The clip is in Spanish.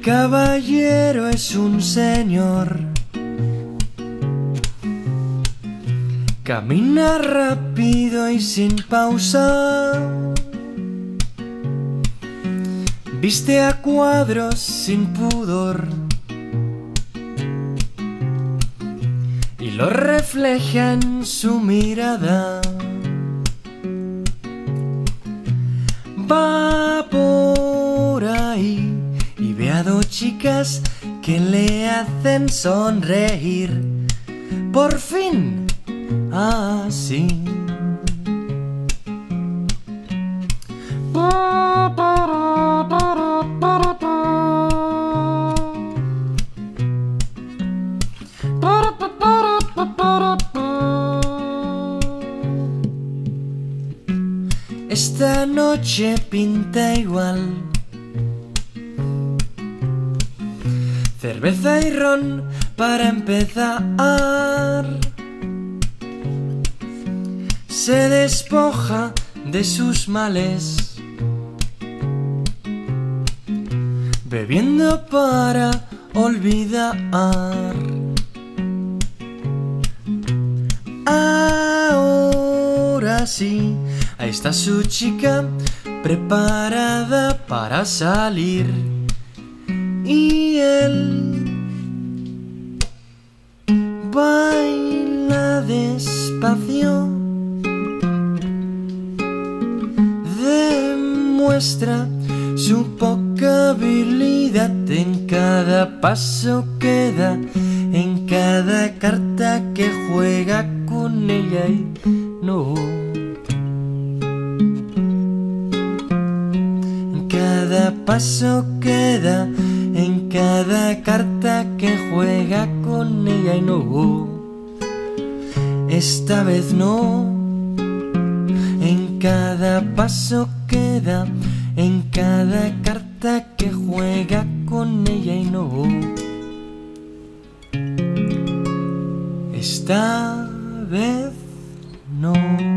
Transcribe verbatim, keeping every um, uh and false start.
caballero es un señor, camina rápido y sin pausa, viste a cuadros sin pudor y lo refleja en su mirada. Va por ahí y ve a dos chicas que le hacen sonreír. Por fin, así. Esta noche pinta igual, cerveza y ron para empezar. Se despoja de sus males, bebiendo para olvidar. Ahora sí, ahí está su chica preparada para salir. Y él baila despacio, demuestra su poca habilidad. En cada paso queda, en cada carta que juega con ella y no. En cada paso queda, en cada carta que juega con ella y no. Esta vez no. En cada paso queda, en cada carta que juega con ella y no. Esta vez no.